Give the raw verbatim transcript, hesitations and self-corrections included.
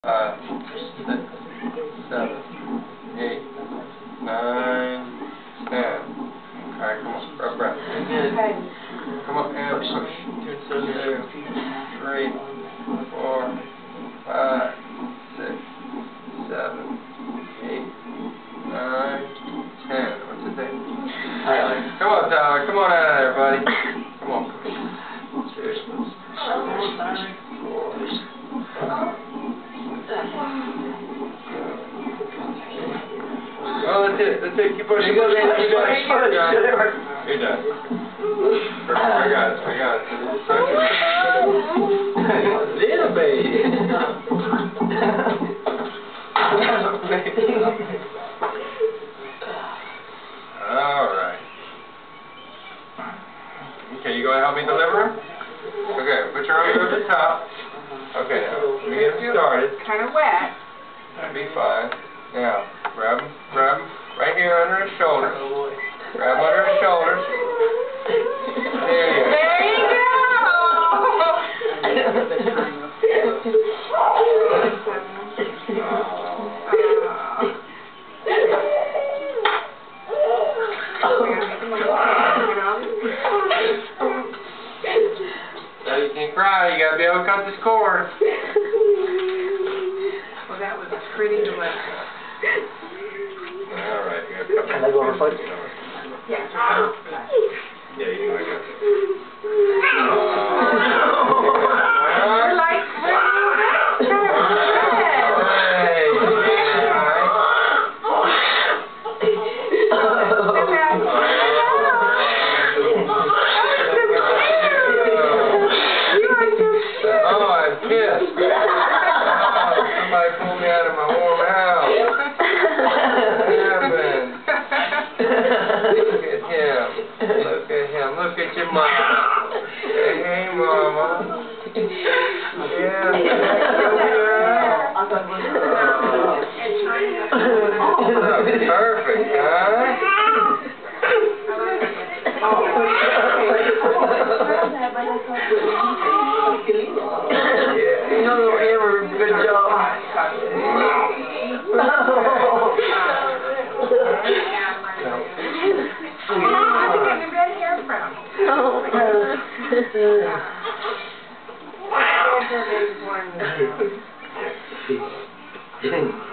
Five, six, seven, eight, nine, ten. Alright, come on, grab breath. Come on, and push. Two, three, four, five, six, seven, eight, nine, ten. What's the date? Alright, come on, Tyler. Come on out of there, buddy. Come on. Two, four, five. Oh, that's it. That's it. Keep pushing. You go, man. You go. You're done. You're done. I got it. I got it. Little baby. All right. Okay, you gonna help me deliver? Okay, put your arms over the top. Okay, now let me get him started. Kind of wet. That'd be fine. Now, grab him, grab him right here under his shoulders. Grab him under his shoulders. There you go. There you go. Now you can cry. You gotta be able to cut this cord. Well, that was pretty delicious. All right, you gotta cut. Can I go over first? Yeah. Yeah, you know I got it. We're like, Oh, I'm pissed. Oh, somebody pulled me out of my warm house. What happened? Look at him. Look at him. Look at your mama. Hey, hey, mama. Yeah. Perfect, huh? Yeah, no, Amber, good job. Oh,